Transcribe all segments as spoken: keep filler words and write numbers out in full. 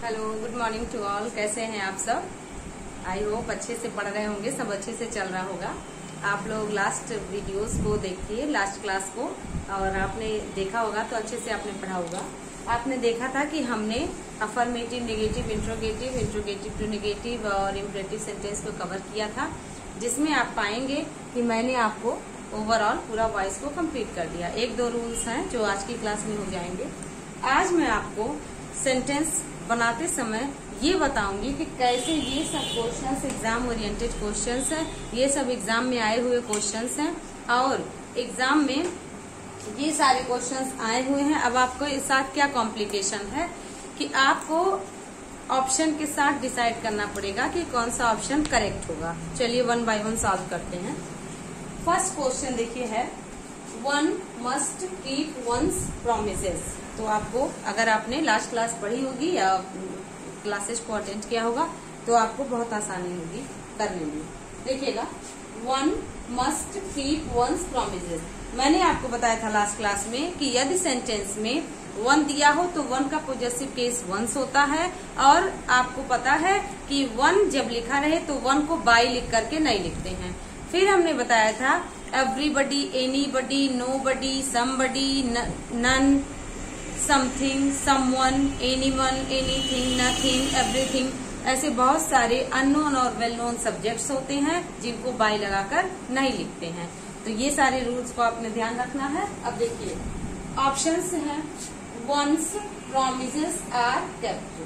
Hello, good morning to all. कैसे हैं आप सब? आई होप अच्छे से पढ़ रहे होंगे, सब अच्छे से चल रहा होगा। आप लोग लास्ट वीडियोस को देखिए, लास्ट क्लास को, और आपने देखा होगा तो अच्छे से आपने पढ़ा होगा। आपने देखा था कि हमने affirmative, negative, interrogative, interrogative to negative और इम्परेटिव सेंटेंस को कवर किया था, जिसमें आप पाएंगे कि मैंने आपको ओवरऑल पूरा वॉइस को कंप्लीट कर दिया। एक दो रूल्स हैं जो आज की क्लास में हो जाएंगे। आज मैं आपको सेंटेंस बनाते समय ये बताऊंगी कि कैसे ये सब क्वेश्चंस एग्जाम ओरिएंटेड क्वेश्चंस हैं, ये सब एग्जाम में आए हुए क्वेश्चंस हैं और एग्जाम में ये सारे क्वेश्चंस आए हुए हैं। अब आपको इस साथ क्या कॉम्प्लिकेशन है कि आपको ऑप्शन के साथ डिसाइड करना पड़ेगा कि कौन सा ऑप्शन करेक्ट होगा। चलिए वन बाय वन सॉल्व करते हैं। फर्स्ट क्वेश्चन देखिए है, one must keep one's promises. तो आपको, अगर आपने लास्ट क्लास पढ़ी होगी या क्लासेस को अटेंड किया होगा तो आपको बहुत आसानी होगी करने में। देखिएगा, one must keep one's promises. मैंने आपको बताया था लास्ट क्लास में कि यदि सेंटेंस में वन दिया हो तो वन का पॉजेसिव केस वंस होता है, और आपको पता है कि वन जब लिखा रहे तो वन को बाय लिख करके नहीं लिखते हैं। फिर हमने बताया था everybody, anybody, nobody, somebody, none, something, someone, anyone, anything, nothing, everything, ऐसे बहुत सारे अननोन और वेल नोन सब्जेक्ट्स होते हैं जिनको बाय लगाकर नहीं लिखते हैं। तो ये सारे रूल्स को आपने ध्यान रखना है। अब देखिए ऑप्शंस हैं, one's promises are kept,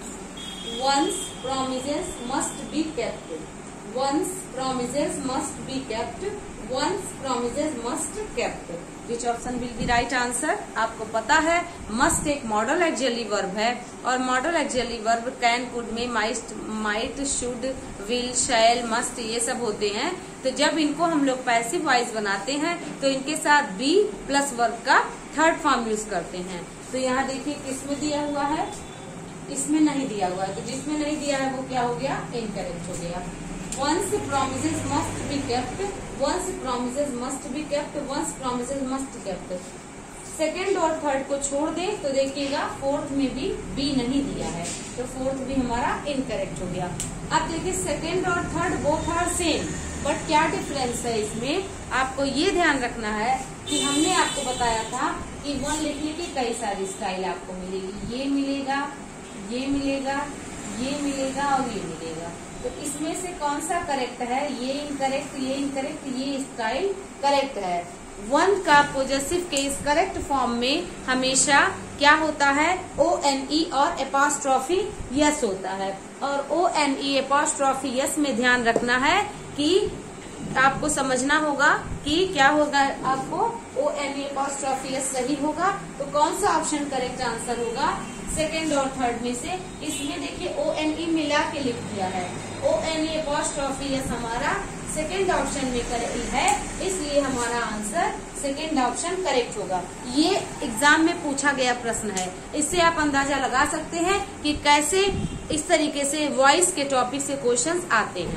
one's promises must be kept, one's promises must be kept, one's promises must kept. Which option will be right answer? आपको पता है मस्ट एक मॉडल एक्सियली वर्ब है, और modal auxiliary verb can, could may, might, might, should, will, shall, must, ये सब होते हैं। तो जब इनको हम लोग पैसिव वॉइस बनाते हैं तो इनके साथ बी प्लस वर्ब का थर्ड फॉर्म यूज करते हैं। तो यहाँ देखिए किसमें दिया हुआ है, इसमें नहीं दिया हुआ है, तो जिसमें नहीं दिया है वो क्या हो गया, इनकरेक्ट हो गया। Once promises must be kept, once promises must be kept, once promises must kept। Second और थर्ड को छोड़ दें तो देखिएगा फोर्थ में भी बी नहीं दिया है, तो फोर्थ भी हमारा इनकरेक्ट हो गया। अब देखिए सेकेंड और third both are same, but क्या डिफरेंस है इसमें, आपको ये ध्यान रखना है कि हमने आपको बताया था कि वन लिखने की कई सारी स्टाइल आपको मिलेगी। ये मिलेगा, ये मिलेगा, ये मिलेगा और ये मिलेगा। तो इसमें से कौन सा करेक्ट है? ये इनकरेक्ट, ये इनकरेक्ट, ये स्टाइल करेक्ट है। वन का पॉजेसिव केस करेक्ट फॉर्म में हमेशा क्या होता है, ओ एन ई और एपॉस्ट्रोफी यस होता है। और O N E apostrophe S में ध्यान रखना है कि आपको समझना होगा कि क्या होगा, आपको O N E apostrophe S सही होगा। तो कौन सा ऑप्शन करेक्ट आंसर होगा सेकेंड और थर्ड में से? इसमें देखिए ओ एन ई मिला के लिख दिया है, O N E apostrophe S हमारा सेकेंड ऑप्शन में करेक्ट है, इसलिए हमारा आंसर सेकेंड ऑप्शन करेक्ट होगा। ये एग्जाम में पूछा गया प्रश्न है, इससे आप अंदाजा लगा सकते हैं कि कैसे इस तरीके से वॉइस के टॉपिक से क्वेश्चंस आते हैं।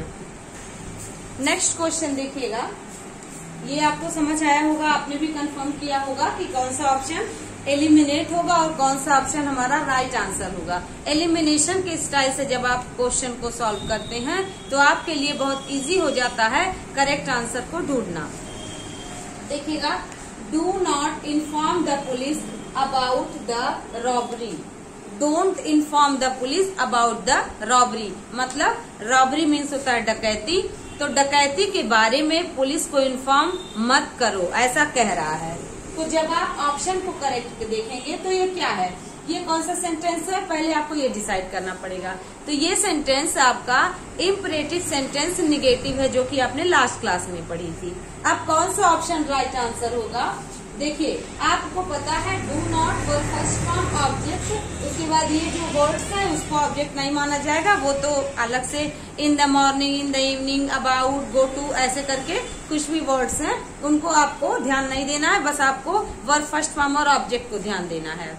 नेक्स्ट क्वेश्चन देखिएगा, ये आपको समझ आया होगा, आपने भी कंफर्म किया होगा कि कौन सा ऑप्शन एलिमिनेट होगा और कौन सा ऑप्शन हमारा राइट आंसर होगा। एलिमिनेशन के स्टाइल से जब आप क्वेश्चन को सॉल्व करते हैं तो आपके लिए बहुत इजी हो जाता है करेक्ट आंसर को ढूंढना। देखिएगा, do not inform the police about the robbery, don't inform the police about the robbery, मतलब रॉबरी मीन्स होता है डकैती, तो डकैती के बारे में पुलिस को इन्फॉर्म मत करो, ऐसा कह रहा है। तो जब आप ऑप्शन को करेक्ट देखेंगे तो ये क्या है, ये कौन सा सेंटेंस है, पहले आपको ये डिसाइड करना पड़ेगा। तो ये सेंटेंस आपका इम्परेटिव सेंटेंस निगेटिव है, जो कि आपने लास्ट क्लास में पढ़ी थी। अब कौन सा ऑप्शन राइट आंसर होगा? देखिए आपको पता है do not verb first form object, उसके बाद ये जो वर्ड्स है उसको ऑब्जेक्ट नहीं माना जाएगा, वो तो अलग से in the morning, in the evening, about, go to, ऐसे करके कुछ भी वर्ड्स हैं उनको आपको ध्यान नहीं देना है, बस आपको वर्ब फर्स्ट फॉर्म और ऑब्जेक्ट को ध्यान देना है।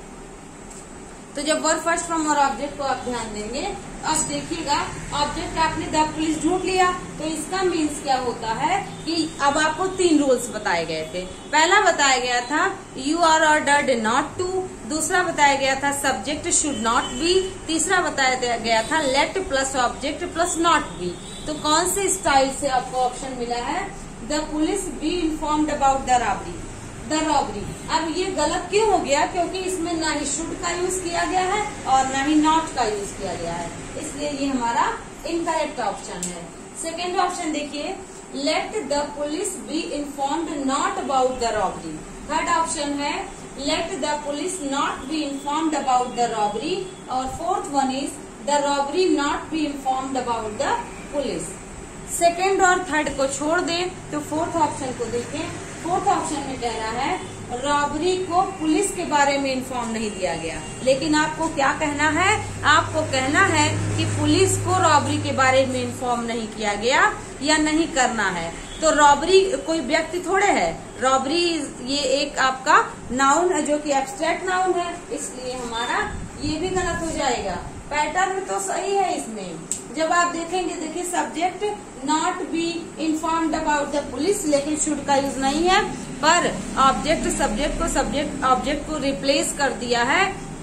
तो जब वर्ब फर्स्ट फॉर्म और ऑब्जेक्ट को आप ध्यान देंगे, अब देखिएगा ऑब्जेक्ट आपने द पुलिस ढूंढ लिया, तो इसका मीन्स क्या होता है कि अब आपको तीन रूल्स बताए गए थे। पहला बताया गया था you are ordered not to, दूसरा बताया गया था सब्जेक्ट शुड नॉट बी, तीसरा बताया गया था let plus object plus not be. तो कौन से स्टाइल से आपको ऑप्शन मिला है? The police be informed about the robbery, the robbery. अब ये गलत क्यों हो गया? क्योंकि इसमें ना ही शुड का यूज किया गया है और ना ही नॉट का यूज किया गया है, इसलिए ये हमारा इनकरेक्ट ऑप्शन है। सेकेंड ऑप्शन देखिए, let the police be informed not about the robbery. Third option है let the police not be informed about the robbery, और fourth one is the robbery not be informed about the police. Second और third को छोड़ दें तो fourth option को देखें। Fourth option में कह रहा है रॉबरी को पुलिस के बारे में इन्फॉर्म नहीं दिया गया, लेकिन आपको क्या कहना है? आपको कहना है कि पुलिस को रॉबरी के बारे में इन्फॉर्म नहीं किया गया या नहीं करना है। तो रॉबरी कोई व्यक्ति थोड़े है, रॉबरी ये एक आपका नाउन है जो कि एब्स्ट्रैक्ट नाउन है, इसलिए हमारा ये भी गलत हो जाएगा। पैटर्न तो सही है इसमें। जब आप देखेंगे, देखिए subject not be informed about the police, लेकिन शुड का यूज नहीं है, पर ऑब्जेक्ट सब्जेक्ट को सब्जेक्ट ऑब्जेक्ट को रिप्लेस कर दिया है।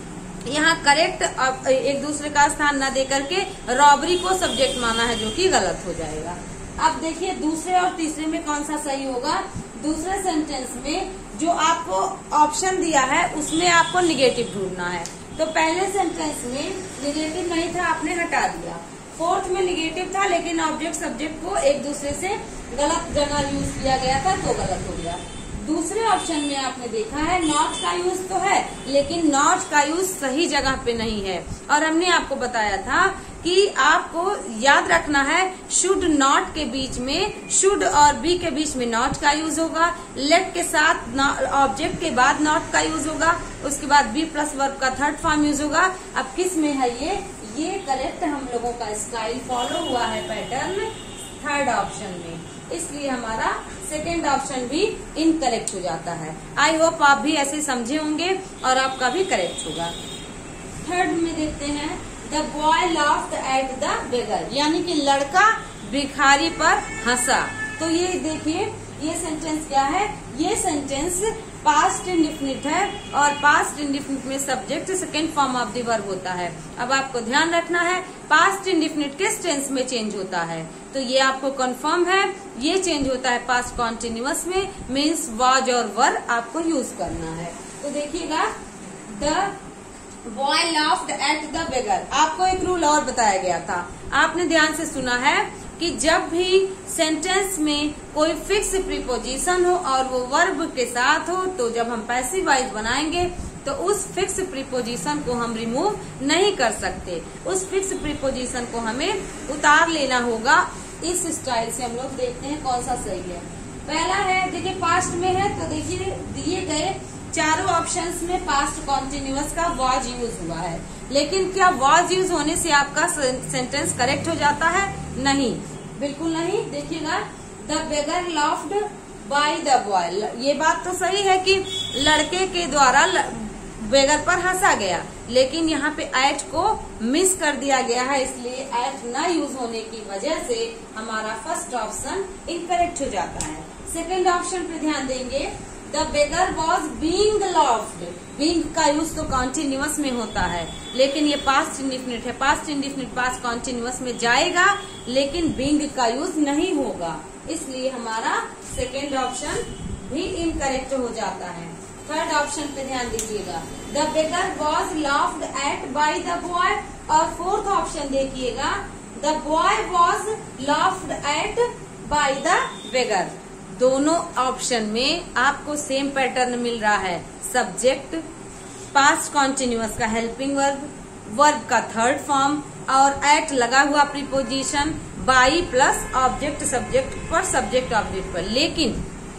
यहाँ करेक्ट एक दूसरे का स्थान न दे करके रॉबरी को सब्जेक्ट माना है, जो कि गलत हो जाएगा। अब देखिए दूसरे और तीसरे में कौन सा सही होगा? दूसरे सेंटेंस में जो आपको ऑप्शन दिया है उसमें आपको निगेटिव ढूंढना है। तो पहले सेंटेंस में निगेटिव नहीं था, आपने हटा दिया। फोर्थ में निगेटिव था, लेकिन ऑब्जेक्ट सब्जेक्ट को एक दूसरे से गलत जगह यूज किया गया था, तो गलत हो गया। दूसरे ऑप्शन में आपने देखा है नॉट का यूज तो है, लेकिन नॉट का यूज सही जगह पे नहीं है। और हमने आपको बताया था कि आपको याद रखना है शुड नॉट के बीच में, शुड और बी के बीच में नॉट का यूज होगा, लेट के साथ ऑब्जेक्ट के बाद नॉट का यूज होगा, उसके बाद बी प्लस वर्ब का थर्ड फॉर्म यूज होगा। अब किस में है ये? ये करेक्ट हम लोगों का स्टाइल फॉलो हुआ है पैटर्न थर्ड ऑप्शन में, इसलिए हमारा सेकेंड ऑप्शन भी इनकरेक्ट हो जाता है। आई होप आप भी ऐसे समझे होंगे और आपका भी करेक्ट होगा। थर्ड में देखते हैं the boy laughed at the beggar, यानी कि लड़का भिखारी पर हंसा। तो ये देखिए ये सेंटेंस क्या है? ये सेंटेंस पास्ट इंडेफिनिट है और पास्ट इंडेफिनिट में subject second form of the verb होता है। अब आपको ध्यान रखना है पास्ट इंडेफिनिट किस टेंस में चेंज होता है, तो ये आपको कंफर्म है, ये चेंज होता है पास्ट कॉन्टिन्यूअस में, मीन्स वाज और वर आपको यूज करना है। तो देखिएगा the boy laughed at the beggar, आपको एक रूल और बताया गया था, आपने ध्यान से सुना है कि जब भी सेंटेंस में कोई फिक्स प्रीपोजिशन हो और वो वर्ब के साथ हो, तो जब हम पैसिव वॉइस बनाएंगे तो उस फिक्स प्रीपोजिशन को हम रिमूव नहीं कर सकते, उस फिक्स प्रीपोजिशन को हमें उतार लेना होगा। इस स्टाइल से हम लोग देखते हैं कौन सा सही है। पहला है, देखिए पास्ट में है, तो देखिए दिए गए चारों ऑप्शंस में पास्ट कॉन्टिन्यूअस का वॉज यूज हुआ है, लेकिन क्या वॉज यूज होने से आपका सेंटेंस करेक्ट हो जाता है? नहीं, बिल्कुल नहीं। देखिएगा the beggar laughed by the boy, ये बात तो सही है कि लड़के के द्वारा बेगर पर हंसा गया, लेकिन यहाँ पे एट को मिस कर दिया गया है, इसलिए एट न यूज होने की वजह से हमारा फर्स्ट ऑप्शन इनकरेक्ट हो जाता है। सेकेंड ऑप्शन पे ध्यान देंगे, the beggar was being laughed, being का यूज तो कॉन्टिन्यूअस में होता है, लेकिन ये पास्ट इंडेफिनिट है, पास्ट इंडेफिनिट पास्ट कॉन्टिन्यूअस में जाएगा, लेकिन बीइंग का यूज नहीं होगा, इसलिए हमारा सेकेंड ऑप्शन भी इनकरेक्ट हो जाता है। थर्ड ऑप्शन पे ध्यान दीजिएगा, the beggar was laughed at by the boy, और फोर्थ ऑप्शन देखिएगा the boy was laughed at by the beggar. दोनों ऑप्शन में आपको सेम पैटर्न मिल रहा है, सब्जेक्ट, पास्ट कॉन्टिन्यूअस का हेल्पिंग वर्ब, वर्ब का थर्ड फॉर्म और एट लगा हुआ preposition, by plus object subject पर सब्जेक्ट ऑब्जेक्ट पर। लेकिन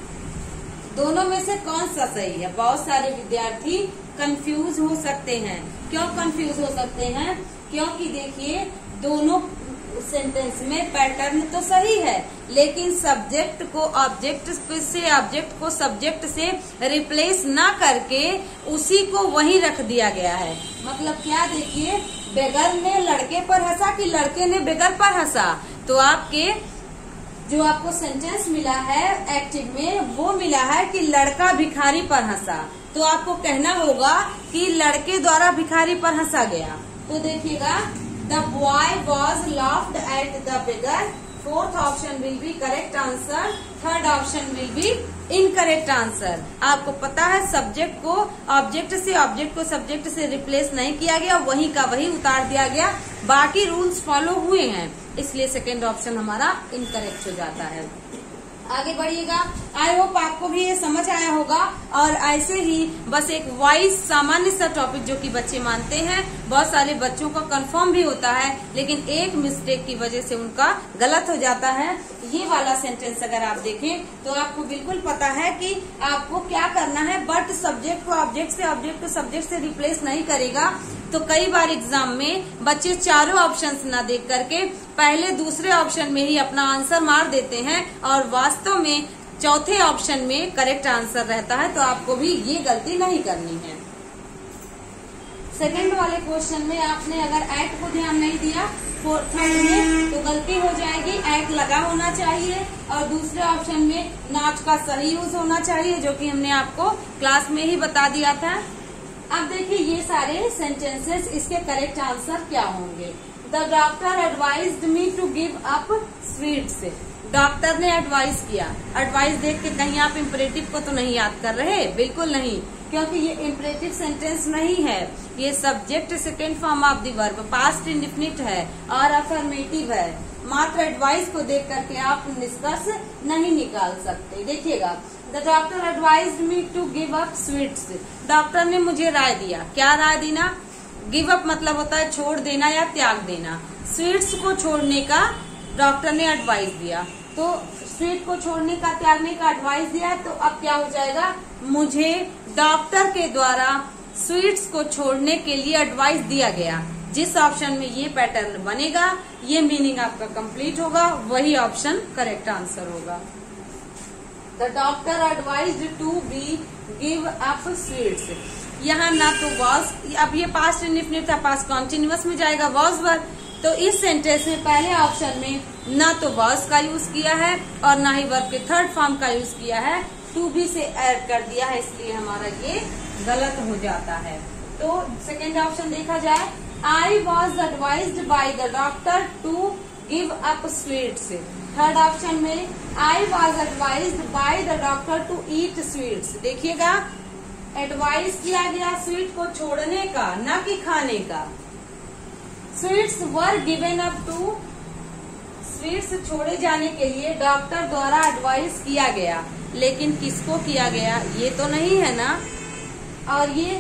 दोनों में से कौन सा सही है? बहुत सारे विद्यार्थी कंफ्यूज हो सकते हैं। क्यों कंफ्यूज हो सकते हैं? क्योंकि देखिए दोनों सेंटेंस में पैटर्न तो सही है, लेकिन सब्जेक्ट को ऑब्जेक्ट से, ऑब्जेक्ट को सब्जेक्ट से रिप्लेस ना करके उसी को वहीं रख दिया गया है। मतलब क्या? देखिए बेगर ने लड़के पर हंसा कि लड़के ने बेगर पर हंसा, तो आपके जो आपको सेंटेंस मिला है एक्टिव में वो मिला है कि लड़का भिखारी पर हंसा। तो आपको कहना होगा कि लड़के द्वारा भिखारी पर हंसा गया। तो देखिएगा, the boy was laughed at the beggar. Fourth option will be correct answer. Third option will be incorrect answer. आपको पता है सब्जेक्ट को ऑब्जेक्ट से ऑब्जेक्ट को सब्जेक्ट से रिप्लेस नहीं किया गया, वही का वही उतार दिया गया, बाकी रूल्स फॉलो हुए हैं, इसलिए सेकेंड ऑप्शन हमारा इनकरेक्ट हो जाता है। आगे बढ़िएगा। आई होप आपको भी ये समझ आया होगा। और ऐसे ही बस एक वाइज सामान्य सा टॉपिक जो कि बच्चे मानते हैं, बहुत सारे बच्चों का कंफर्म भी होता है, लेकिन एक मिस्टेक की वजह से उनका गलत हो जाता है। ये वाला सेंटेंस अगर आप देखें तो आपको बिल्कुल पता है कि आपको क्या करना है, बट सब्जेक्ट को ऑब्जेक्ट से ऑब्जेक्ट को सब्जेक्ट से रिप्लेस नहीं करेगा। तो कई बार एग्जाम में बच्चे चारों ऑप्शंस ना देख करके पहले दूसरे ऑप्शन में ही अपना आंसर मार देते हैं और वास्तव में चौथे ऑप्शन में करेक्ट आंसर रहता है। तो आपको भी ये गलती नहीं करनी है। सेकंड वाले क्वेश्चन में आपने अगर एट को ध्यान नहीं दिया फोर्थ में तो गलती हो जाएगी। एट लगा होना चाहिए और दूसरे ऑप्शन में नॉट का सही यूज होना चाहिए, जो कि हमने आपको क्लास में ही बता दिया था। अब देखिए ये सारे सेंटेंसेस, इसके करेक्ट आंसर क्या होंगे। The doctor advised me to give up sweets. Doctor ने एडवाइस किया। एडवाइस देख के कहीं आप इम्परेटिव को तो नहीं याद कर रहे? बिल्कुल नहीं, क्योंकि ये इम्परेटिव सेंटेंस नहीं है, ये subject second form of the verb, past indefinite है और अफर्मेटिव है। मात्र एडवाइस को देख करके आप निष्कर्ष नहीं निकाल सकते। देखिएगा, the doctor advised me to give up sweets. Doctor ने मुझे राय दिया। क्या राय देना? गिव अप मतलब होता है छोड़ देना या त्याग देना। स्वीट्स को छोड़ने का डॉक्टर ने एडवाइस दिया, तो स्वीट को छोड़ने का त्यागने का एडवाइस दिया, तो अब क्या हो जाएगा? मुझे डॉक्टर के द्वारा स्वीट्स को छोड़ने के लिए एडवाइस दिया गया। जिस ऑप्शन में ये पैटर्न बनेगा, ये मीनिंग आपका कंप्लीट होगा, वही ऑप्शन करेक्ट आंसर होगा। The doctor advised to be give up sweets. यहाँ ना तो वॉज, अब ये पास्ट इंडेफिनिट था, पास्ट कॉन्टिन्यूअस में जाएगा वॉज वर्ब। तो इस सेंटेंस में पहले ऑप्शन में ना तो वॉज का यूज किया है और ना ही वर्ब के थर्ड फॉर्म का यूज किया है, टू बी से ऐड कर दिया है, इसलिए हमारा ये गलत हो जाता है। तो सेकेंड ऑप्शन देखा जाए, I was advised by the doctor to give up sweets. Third option में I was advised by the doctor to eat sweets. देखिएगा, एडवाइस किया गया स्वीट को छोड़ने का, न कि खाने का। Sweets were given up to, sweets छोड़े जाने के लिए डॉक्टर द्वारा एडवाइस किया गया, लेकिन किसको किया गया ये तो नहीं है ना। और ये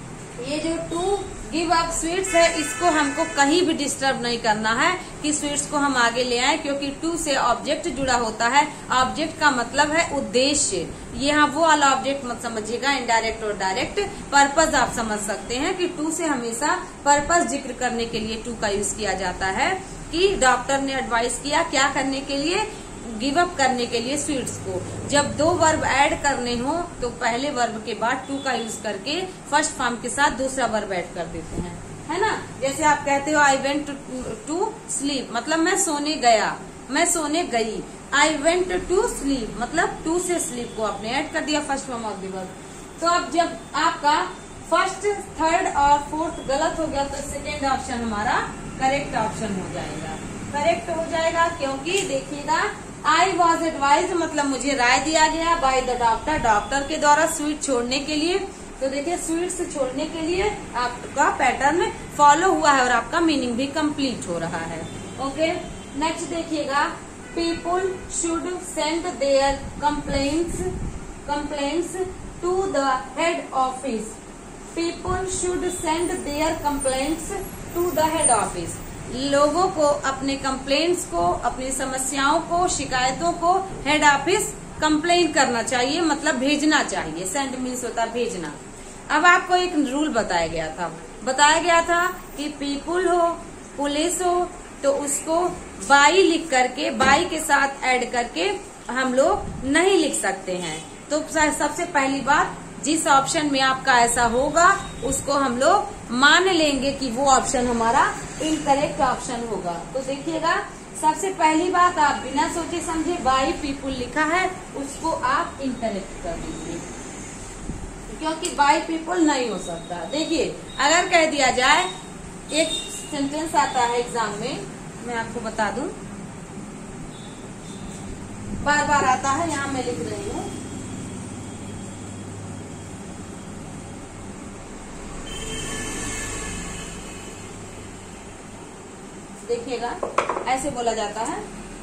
ये जो टू गिव अप स्वीट्स है, इसको हमको कहीं भी डिस्टर्ब नहीं करना है कि स्वीट्स को हम आगे ले आए, क्योंकि टू से ऑब्जेक्ट जुड़ा होता है। ऑब्जेक्ट का मतलब है उद्देश्य। यहाँ वो वाला ऑब्जेक्ट मत समझिएगा, इनडायरेक्ट और डायरेक्ट। पर्पज आप समझ सकते हैं कि टू से हमेशा पर्पज जिक्र करने के लिए टू का यूज किया जाता है, कि डॉक्टर ने एडवाइस किया क्या करने के लिए, गिव अप करने के लिए स्वीट्स को। जब दो वर्ब ऐड करने हो तो पहले वर्ब के बाद टू का यूज करके फर्स्ट फॉर्म के साथ दूसरा वर्ब ऐड कर देते हैं, है ना। जैसे आप कहते हो आई वेंट टू स्लीप, मतलब मैं सोने गया, मैं सोने गई। आई वेंट टू स्लीप मतलब टू से स्लीप को आपने ऐड कर दिया first form of the verb. तो अब जब आपका फर्स्ट, थर्ड और फोर्थ गलत हो गया तो सेकेंड ऑप्शन हमारा करेक्ट ऑप्शन हो जाएगा। करेक्ट हो जाएगा क्योंकि देखिएगा, आई वॉज एडवाइज मतलब मुझे राय दिया गया बाय द डॉक्टर, डॉक्टर के द्वारा स्वीट छोड़ने के लिए। तो देखिए स्वीट्स छोड़ने के लिए आपका पैटर्न फॉलो हुआ है और आपका मीनिंग भी कंप्लीट हो रहा है। ओके, नेक्स्ट देखिएगा, people should send their complaints complaints to the head office. People should send their complaints to the head office. लोगों को अपने कंप्लेंट्स को, अपनी समस्याओं को, शिकायतों को हेड ऑफिस कंप्लेन करना चाहिए, मतलब भेजना चाहिए। सेंड मीन्स होता है भेजना। अब आपको एक रूल बताया गया था, बताया गया था कि पीपुल हो, पुलिस हो, तो उसको बाई लिख करके, बाई के साथ ऐड करके हम लोग नहीं लिख सकते हैं। तो सबसे पहली बात, जिस ऑप्शन में आपका ऐसा होगा उसको हम लोग मान लेंगे कि वो ऑप्शन हमारा इनकरेक्ट ऑप्शन होगा। तो देखिएगा, सबसे पहली बात, आप बिना सोचे समझे बाई पीपुल लिखा है, उसको आप इनकरेक्ट कर दीजिए। क्योंकि बाय पीपल नहीं हो सकता। देखिए अगर कह दिया जाए, एक सेंटेंस आता है एग्जाम में, मैं आपको बता दूं, बार बार आता है, यहाँ मैं लिख रही हूँ। देखिएगा ऐसे बोला जाता है,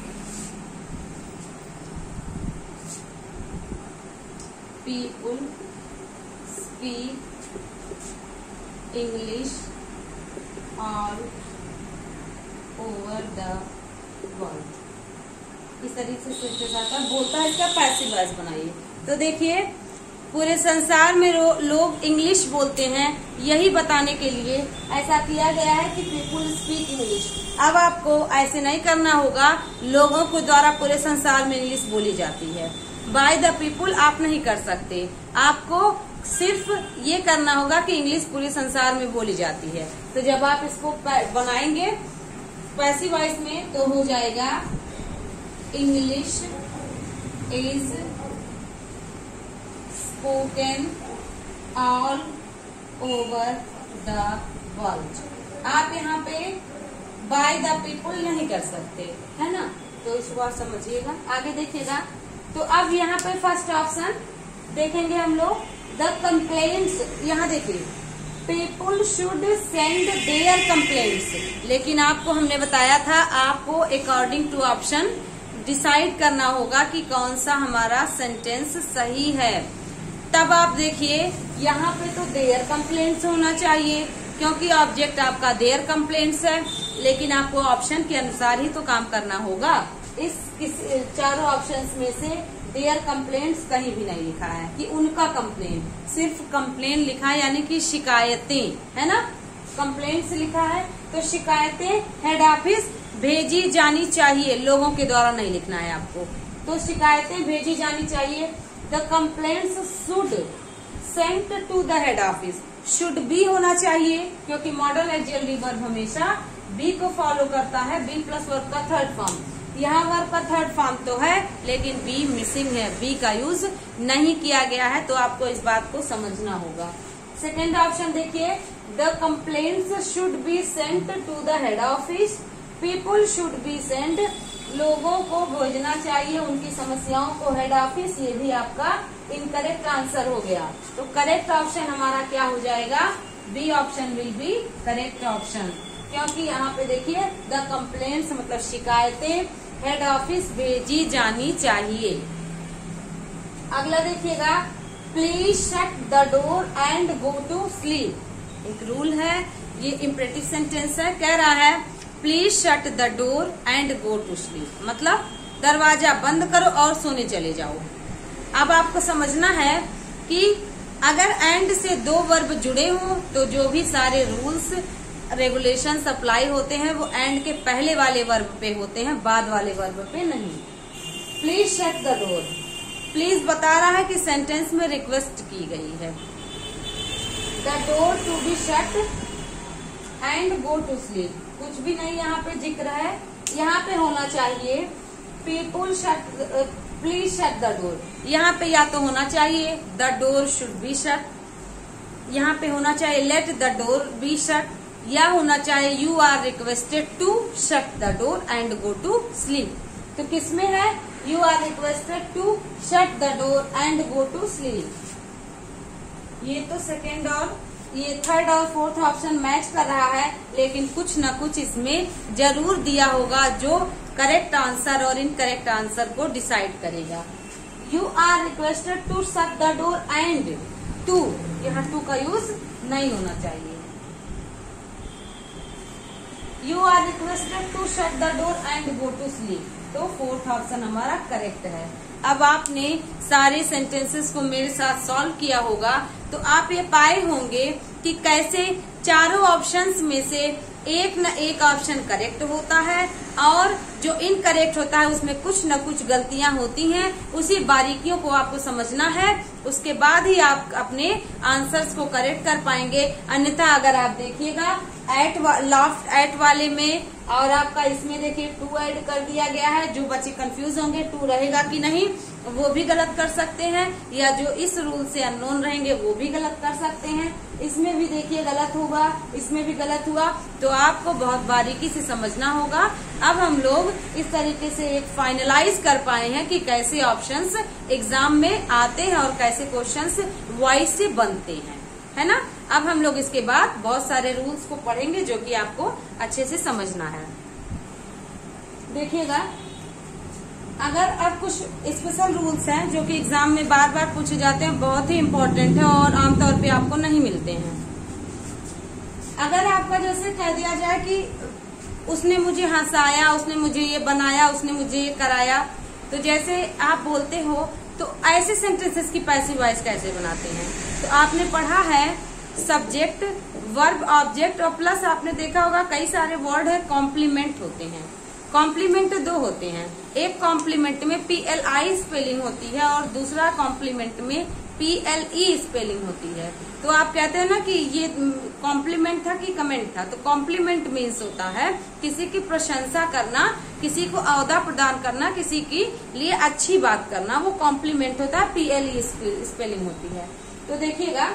people speak English all over the world. इस तरीके से सेंटेंस आता है, बोलता है इसका पैसिव वॉइस बनाइए। तो देखिए पूरे संसार में लोग इंग्लिश बोलते हैं, यही बताने के लिए ऐसा किया गया है कि पीपुल स्पीक इंग्लिश। अब आपको ऐसे नहीं करना होगा, लोगों के द्वारा पूरे संसार में इंग्लिश बोली जाती है। बाय द पीपुल आप नहीं कर सकते, आपको सिर्फ ये करना होगा कि इंग्लिश पूरे संसार में बोली जाती है। तो जब आप इसको बनाएंगे पैसिव वॉइस में तो हो जाएगा English is spoken all over the world. आप यहाँ पे बाय द पीपुल नहीं कर सकते, है ना, तो इसको आप समझिएगा। आगे देखिएगा, तो अब यहाँ पे फर्स्ट ऑप्शन देखेंगे हम लोग, द कंप्लेंट्स। यहाँ देखिए people should send their complaints, लेकिन आपको हमने बताया था आपको अकॉर्डिंग टू ऑप्शन डिसाइड करना होगा कि कौन सा हमारा सेंटेंस सही है। तब आप देखिए यहाँ पे तो देयर कंप्लेंट्स होना चाहिए, क्योंकि ऑब्जेक्ट आपका देयर कंप्लेंट्स है, लेकिन आपको ऑप्शन के अनुसार ही तो काम करना होगा। इस किस चारों ऑप्शंस में से देयर कंप्लेंट्स कहीं भी नहीं लिखा है कि उनका कंप्लेन, सिर्फ कंप्लेन लिखा है, यानी कि शिकायतें, है ना, कंप्लेंट्स लिखा है तो शिकायतें हेड ऑफिस भेजी जानी चाहिए, लोगों के द्वारा नहीं लिखना है आपको। तो शिकायतें भेजी जानी चाहिए। The complaints should sent to the head office, should be होना चाहिए, क्योंकि मॉडल एक्सियलरी वर्ब हमेशा बी को फॉलो करता है, बी प्लस वर्ब का थर्ड फॉर्म। यहाँ वर्ब का थर्ड फॉर्म तो है, लेकिन बी मिसिंग है, बी का यूज नहीं किया गया है, तो आपको इस बात को समझना होगा। सेकेंड ऑप्शन देखिए, the complaints should be sent to the head office, people should be sent, लोगों को भेजना चाहिए उनकी समस्याओं को हेड ऑफिस। ये भी आपका इनकरेक्ट आंसर हो गया। तो करेक्ट ऑप्शन हमारा क्या हो जाएगा, B option will be correct option, क्योंकि यहाँ पे देखिए द कंप्लेंट्स मतलब शिकायतें हेड ऑफिस भेजी जानी चाहिए। अगला देखिएगा, please shut the door and go to sleep. एक रूल है, ये इम्परेटिव सेंटेंस है, कह रहा है please shut the door and go to sleep, मतलब दरवाजा बंद करो और सोने चले जाओ। अब आपको समझना है कि अगर एंड से दो वर्ब जुड़े हों तो जो भी सारे रूल्स रेगुलेशन अप्लाई होते हैं वो एंड के पहले वाले वर्ब पे होते हैं, बाद वाले वर्ब पे नहीं। Please shut the door, please बता रहा है कि सेंटेंस में रिक्वेस्ट की गई है। The door to be shut and go to sleep, कुछ भी नहीं यहाँ पे जिक्र है। यहाँ पे होना चाहिए people shut, please shut the door, यहाँ पे या तो होना चाहिए the door should be shut, यहाँ पे होना चाहिए let the door be shut, या होना चाहिए you are requested to shut the door and go to sleep. तो किसमें है, you are requested to shut the door and go to sleep. ये तो सेकेंड और ये थर्ड और फोर्थ ऑप्शन मैच कर रहा है, लेकिन कुछ न कुछ इसमें जरूर दिया होगा जो करेक्ट आंसर और इनकरेक्ट आंसर को डिसाइड करेगा। You are requested to shut the door and to, यहाँ टू का यूज नहीं होना चाहिए। You are requested to shut the door and go to sleep, तो फोर्थ ऑप्शन हमारा करेक्ट है। अब आपने सारे सेंटेंसेस को मेरे साथ सॉल्व किया होगा तो आप ये पाए होंगे कि कैसे चारों ऑप्शंस में से एक न एक ऑप्शन करेक्ट होता है और जो इनकरेक्ट होता है उसमें कुछ न कुछ गलतियां होती हैं। उसी बारीकियों को आपको समझना है, उसके बाद ही आप अपने आंसर्स को करेक्ट कर पाएंगे। अन्यथा अगर आप देखिएगा एट लास्ट एट वाले में और आपका इसमें देखिए टू ऐड कर दिया गया है। जो बच्चे कंफ्यूज होंगे टू रहेगा कि नहीं वो भी गलत कर सकते हैं, या जो इस रूल से अननोन रहेंगे वो भी गलत कर सकते हैं। इसमें भी देखिए गलत हुआ, इसमें भी गलत हुआ, तो आपको बहुत बारीकी से समझना होगा। अब हम लोग इस तरीके से एक फाइनलाइज कर पाए हैं कि कैसे ऑप्शंस एग्जाम में आते हैं और कैसे क्वेश्चंस वाइज से बनते हैं, है ना। अब हम लोग इसके बाद बहुत सारे रूल्स को पढ़ेंगे जो कि आपको अच्छे से समझना है। देखिएगा, अगर अब कुछ स्पेशल रूल्स हैं जो कि एग्जाम में बार बार पूछे जाते हैं, बहुत ही इम्पोर्टेंट है और आमतौर पे आपको नहीं मिलते हैं। अगर आपका जैसे कह दिया जाए कि उसने मुझे हंसाया, उसने मुझे ये बनाया, उसने मुझे ये कराया, तो जैसे आप बोलते हो तो ऐसे सेंटेंसेस की पैसिव वॉइस कैसे बनाते हैं। तो आपने पढ़ा है सब्जेक्ट, वर्ब, ऑब्जेक्ट और प्लस आपने देखा होगा कई सारे वर्ड है कॉम्प्लीमेंट होते हैं। कॉम्प्लीमेंट दो होते हैं, एक कॉम्प्लीमेंट में पी एल आई स्पेलिंग होती है और दूसरा कॉम्प्लीमेंट में पी एल ई स्पेलिंग होती है। तो आप कहते हैं ना कि ये कॉम्प्लीमेंट था कि कमेंट था, तो कॉम्प्लीमेंट मीन्स होता है किसी की प्रशंसा करना, किसी को औहदा प्रदान करना, किसी की लिए अच्छी बात करना, वो कॉम्प्लीमेंट होता है, पी एल ई स्पेलिंग होती है। तो देखिएगा,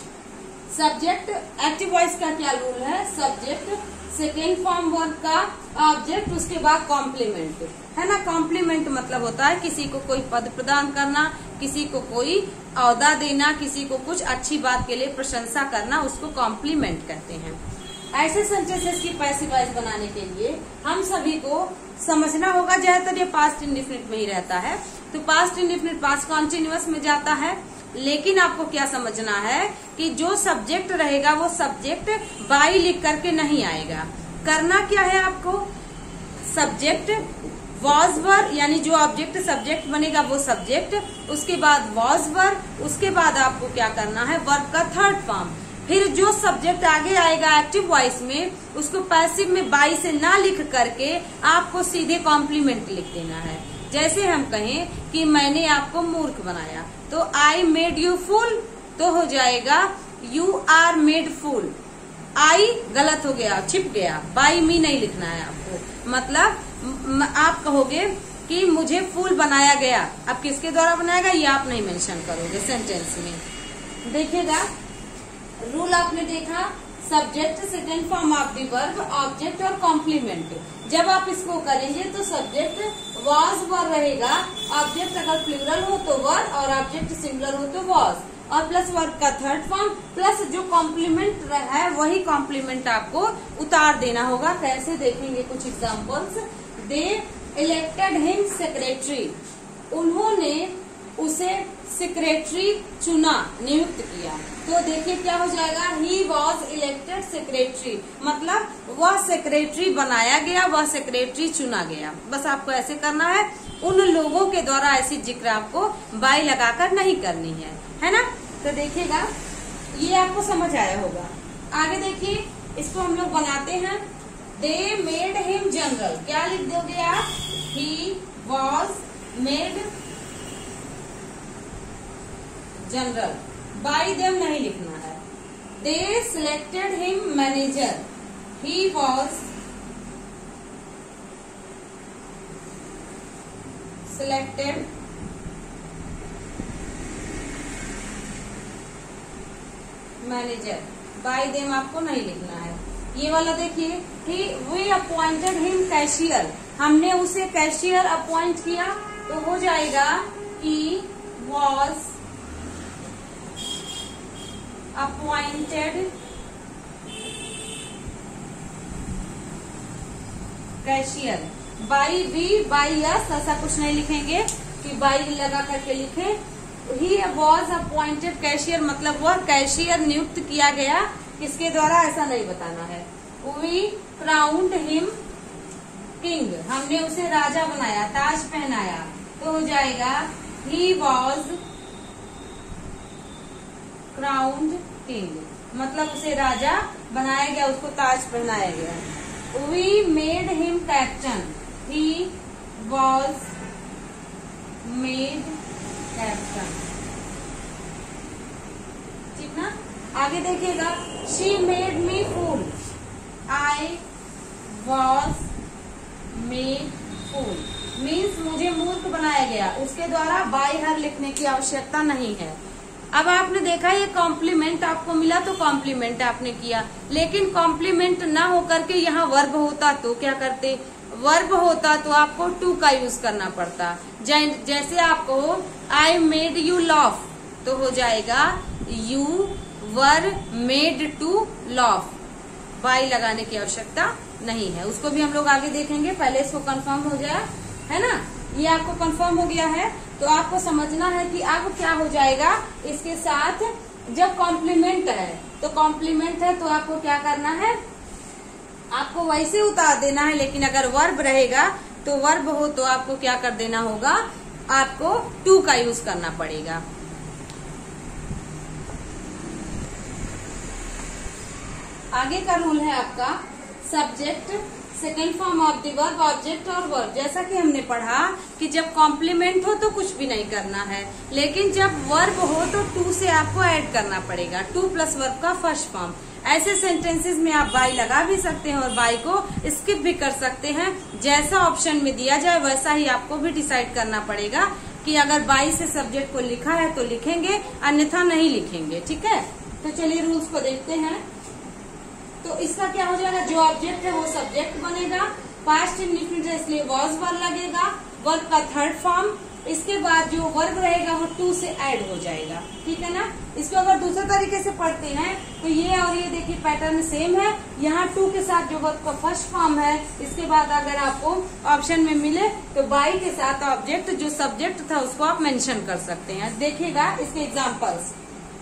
सब्जेक्ट एक्टिव वॉइस का क्या रूल है, सब्जेक्ट सेकेंड फॉर्म वर्ब का ऑब्जेक्ट, उसके बाद कॉम्प्लीमेंट, है ना। कॉम्प्लीमेंट मतलब होता है किसी को कोई पद प्रदान करना, किसी को कोई औहदा देना, किसी को कुछ अच्छी बात के लिए प्रशंसा करना, उसको कॉम्प्लीमेंट कहते हैं। ऐसे सेंटेंसेस की पैसिव वॉइस बनाने के लिए हम सभी को समझना होगा, ज्यादातर ये पास्ट इंडेफिनिट में ही रहता है, तो पास्ट इंडेफिनिट पास्ट कॉन्टिन्यूअस में जाता है। लेकिन आपको क्या समझना है कि जो सब्जेक्ट रहेगा वो सब्जेक्ट बाई लिख करके नहीं आएगा। करना क्या है आपको, सब्जेक्ट वॉज वर, यानी जो ऑब्जेक्ट सब्जेक्ट बनेगा वो सब्जेक्ट, उसके बाद वॉज वर, उसके बाद आपको क्या करना है वर्ब का थर्ड फॉर्म, फिर जो सब्जेक्ट आगे आएगा एक्टिव वॉइस में उसको पैसिव में बाई से ना लिख करके आपको सीधे कॉम्प्लीमेंट लिख देना है। जैसे हम कहें कि मैंने आपको मूर्ख बनाया, तो आई मेड यू फूल, तो हो जाएगा you are made fool. I गलत हो गया, छिप गया, बाई मी नहीं लिखना है आपको। मतलब आप कहोगे कि मुझे फूल बनाया गया, अब किसके द्वारा बनाया गया ये आप नहीं मेंशन करोगे सेंटेंस में। देखिएगा, रूल आपने देखा, subject second form of the verb, object और कॉम्प्लीमेंट। जब आप इसको करेंगे तो सब्जेक्ट वॉज वर रहेगा, ऑब्जेक्ट अगर प्लूरल हो तो वर और ऑब्जेक्ट सिंगुलर हो तो वॉज, और प्लस वर्ब का थर्ड फॉर्म, प्लस जो कॉम्प्लीमेंट है वही कॉम्प्लीमेंट आपको उतार देना होगा। कैसे देखेंगे कुछ examples. They elected him secretary, उन्होंने उसे सेक्रेटरी चुना, नियुक्त किया। तो देखिए क्या हो जाएगा, ही वॉज इलेक्टेड सेक्रेटरी, मतलब वह सेक्रेटरी बनाया गया, वह सेक्रेटरी चुना गया। बस आपको ऐसे करना है, उन लोगों के द्वारा ऐसी जिक्र आपको बाई लगाकर नहीं करनी है, है ना। तो देखिएगा, ये आपको समझ आया होगा। आगे देखिए, इसको हम लोग बनाते हैं। दे मेड हिम जनरल, क्या लिख दोगे आप, he was made general, by them नहीं लिखना है। They selected him manager, he was selected manager, by them आपको नहीं लिखना है। ये वाला देखिए, he we appointed him cashier, हमने उसे कैशियर अपॉइंट किया, तो हो जाएगा he was appointed cashier. By we by yes ऐसा कुछ नहीं लिखेंगे कि बाई लगा करके लिखे। ही वॉज अपॉइंटेड कैशियर मतलब वह कैशियर नियुक्त किया गया, किसके द्वारा ऐसा नहीं बताना है। वी क्राउंड हिम किंग, हमने उसे राजा बनाया, ताज पहनाया, तो हो जाएगा ही वॉज क्राउंड किंग, मतलब उसे राजा बनाया गया, उसको ताज पहनाया गया। We made him captain, he was made captain, ठीक ना। आगे देखिएगा, she made me fool, I was made fool, means मुझे मूर्ख बनाया गया, उसके द्वारा बाय हर लिखने की आवश्यकता नहीं है। अब आपने देखा ये कॉम्प्लीमेंट आपको मिला तो कॉम्प्लीमेंट आपने किया, लेकिन कॉम्प्लीमेंट ना होकर के यहाँ वर्ब होता तो क्या करते, वर्ब होता तो आपको टू का यूज करना पड़ता। जैसे आपको आई मेड यू लॉफ तो हो जाएगा you were made to laugh, by लगाने की आवश्यकता नहीं है। उसको भी हम लोग आगे देखेंगे, पहले इसको कंफर्म हो जाए, है ना। ये आपको कंफर्म हो गया है तो आपको समझना है कि अब क्या हो जाएगा इसके साथ। जब कॉम्प्लीमेंट है तो कॉम्प्लीमेंट है तो आपको क्या करना है, आपको वैसे उतार देना है, लेकिन अगर वर्ब रहेगा तो वर्ब हो तो आपको क्या कर देना होगा, आपको टू का यूज करना पड़ेगा। आगे का रूल है आपका subject second form of the verb, object और वर्ब। जैसा कि हमने पढ़ा कि जब कॉम्प्लीमेंट हो तो कुछ भी नहीं करना है, लेकिन जब वर्ब हो तो टू से आपको ऐड करना पड़ेगा, टू प्लस वर्ब का फर्स्ट फॉर्म। ऐसे सेंटेंसेस में आप बाई लगा भी सकते हैं और बाई को स्किप भी कर सकते हैं। जैसा ऑप्शन में दिया जाए वैसा ही आपको भी डिसाइड करना पड़ेगा कि अगर बाई से सब्जेक्ट को लिखा है तो लिखेंगे, अन्यथा नहीं लिखेंगे। ठीक है, तो चलिए रूल्स को देखते हैं। तो इसका क्या हो जाएगा, जो ऑब्जेक्ट है वो सब्जेक्ट बनेगा, पास्ट इंडेफिनिट इसलिए वॉज वर्ब लगेगा, वर्ब का थर्ड फॉर्म, इसके बाद जो वर्ब रहेगा वो टू से ऐड हो जाएगा। ठीक है ना। इसको अगर दूसरे तरीके से पढ़ते हैं तो ये और ये देखिए पैटर्न सेम है। यहाँ टू के साथ जो वर्ब का फर्स्ट फॉर्म है, इसके बाद अगर आपको ऑप्शन में मिले तो बाई के साथ ऑब्जेक्ट जो सब्जेक्ट था उसको आप मेंशन कर सकते हैं। देखिएगा इसके examples,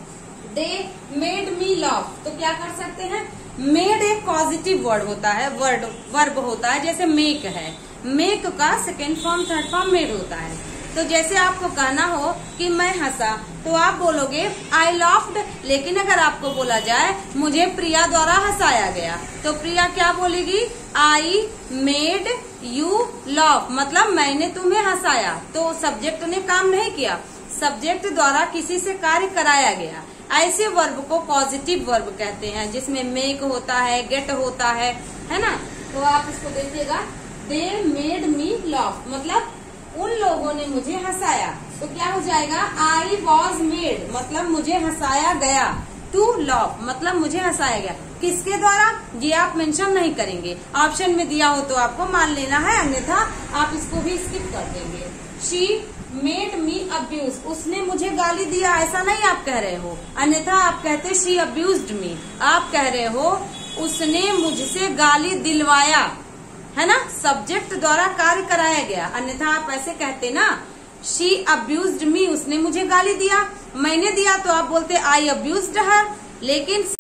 they made me laugh, तो क्या कर सकते हैं, मेड एक पॉजिटिव वर्ड होता है, वर्ड वर्ब होता है, जैसे मेक है, मेक का second form third form made होता है। तो जैसे आपको कहना हो कि मैं हंसा तो आप बोलोगे आई लॉफ्ड, लेकिन अगर आपको बोला जाए मुझे प्रिया द्वारा हंसाया गया तो प्रिया क्या बोलेगी, आई मेड यू लॉफ, मतलब मैंने तुम्हें हंसाया। तो सब्जेक्ट ने काम नहीं किया, सब्जेक्ट द्वारा किसी से कार्य कराया गया। ऐसे वर्ब को पॉजिटिव वर्ब कहते हैं, जिसमें मेक होता है, गेट होता है, है ना। तो आप इसको देखिएगा, दे मेड मी लॉफ, मतलब उन लोगों ने मुझे हंसाया। तो क्या हो जाएगा, आई वॉज मेड, मतलब मुझे हंसाया गया, टू लॉफ, मतलब मुझे हंसाया गया। किसके द्वारा, ये आप मेंशन नहीं करेंगे, ऑप्शन में दिया हो तो आपको मान लेना है, अन्यथा आप इसको भी स्किप कर देंगे। शी मेड मी अब्यूज, उसने मुझे गाली दिया, ऐसा नहीं आप कह रहे हो, अन्यथा आप कहते शी अब्यूज्ड मी, आप कह रहे हो उसने मुझसे गाली दिलवाया, है ना, सब्जेक्ट द्वारा कार्य कराया गया, अन्यथा आप ऐसे कहते ना, शी अब्यूज्ड मी, उसने मुझे गाली दिया। मैंने दिया तो आप बोलते आई अब्यूज्ड हर, लेकिन